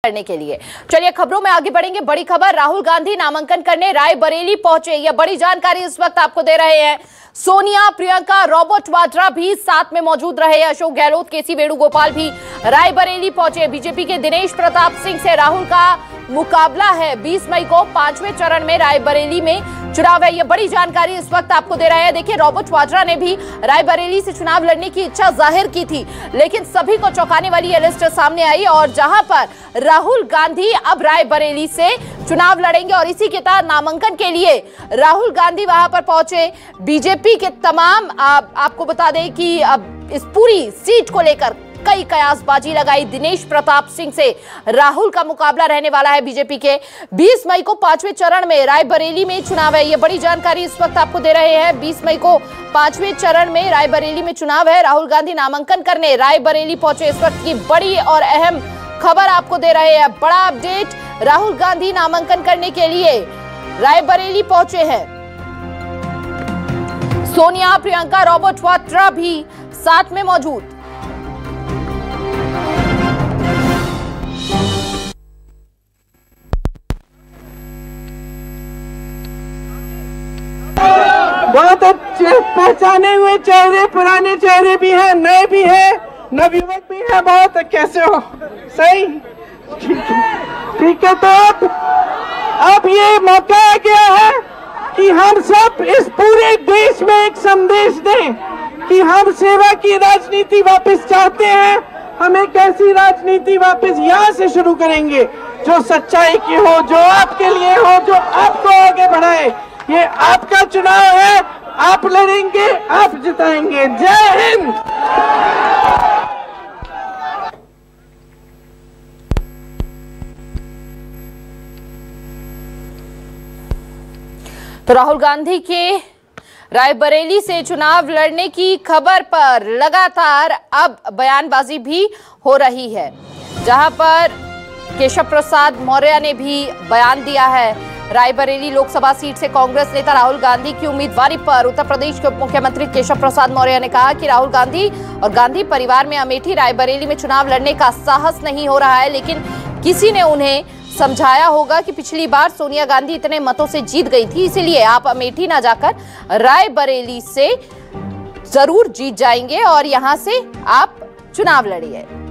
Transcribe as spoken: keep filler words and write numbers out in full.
करने के लिए। चलिए खबरों में आगे बढ़ेंगे। बड़ी खबर, राहुल गांधी नामांकन करने रायबरेली पहुंचे। यह बड़ी जानकारी इस वक्त आपको दे रहे हैं। सोनिया, प्रियंका, रॉबर्ट वाड्रा भी साथ में मौजूद रहे। अशोक गहलोत, केसी वेणुगोपाल भी रायबरेली पहुंचे। बीजेपी के दिनेश प्रताप सिंह से राहुल का मुकाबला है। बीस मई को पांचवें चरण में रायबरेली में चुनाव है। यह बड़ी जानकारी इस वक्त आपको दे रहे हैं। देखिए, रॉबर्ट वाड्रा ने भी रायबरेली से चुनाव लड़ने की इच्छा जाहिर की थी, लेकिन सभी को चौंकाने वाली यह लिस्ट सामने आई और जहां पर राहुल गांधी अब रायबरेली से चुनाव लड़ेंगे और इसी के तहत नामांकन के लिए राहुल गांधी वहां पर पहुंचे। बीजेपी के तमाम आ, आपको बता दें कि अब इस पूरी सीट को लेकर कई कयासबाजी लगाई। दिनेश प्रताप सिंह से राहुल का मुकाबला रहने वाला है। बीजेपी के बीस मई को पांचवें चरण में रायबरेली में चुनाव है। यह बड़ी जानकारी इस वक्त आपको दे रहे हैं। बीस मई को पांचवें चरण में रायबरेली में चुनाव है। राहुल गांधी नामांकन करने रायबरेली पहुंचे। इस वक्त की बड़ी और अहम खबर आपको दे रहे हैं। बड़ा अपडेट, राहुल गांधी नामांकन करने के लिए रायबरेली पहुंचे हैं। सोनिया, प्रियंका, रॉबर्ट वाड्रा भी साथ में मौजूद। बहुत अच्छे पहचाने हुए चेहरे, पुराने चेहरे भी हैं, नए भी हैं, नवयुवक भी हैं। बहुत कैसे हो? सही, ठीक है। तो अब अब ये मौका आ गया है कि हम सब इस पूरे देश में एक संदेश दें कि हम सेवा की राजनीति वापस चाहते हैं। हम एक ऐसी राजनीति वापस यहाँ से शुरू करेंगे जो सच्चाई की हो, जो आपके लिए हो, जो आपको आगे बढ़ाए। ये आपका चुनाव है, आप लड़ेंगे, आप जिताएंगे। जय हिंद। तो राहुल गांधी के रायबरेली से चुनाव लड़ने की खबर पर लगातार अब बयानबाजी भी हो रही है, जहां पर केशव प्रसाद मौर्य ने भी बयान दिया है। रायबरेली लोकसभा सीट से कांग्रेस नेता राहुल गांधी की उम्मीदवारी पर उत्तर प्रदेश के उप मुख्यमंत्री केशव प्रसाद मौर्य ने कहा कि राहुल गांधी और गांधी परिवार में अमेठी रायबरेली में चुनाव लड़ने का साहस नहीं हो रहा है, लेकिन किसी ने उन्हें समझाया होगा कि पिछली बार सोनिया गांधी इतने मतों से जीत गई थी, इसीलिए आप अमेठी ना जाकर रायबरेली से जरूर जीत जाएंगे और यहां से आप चुनाव लड़िए।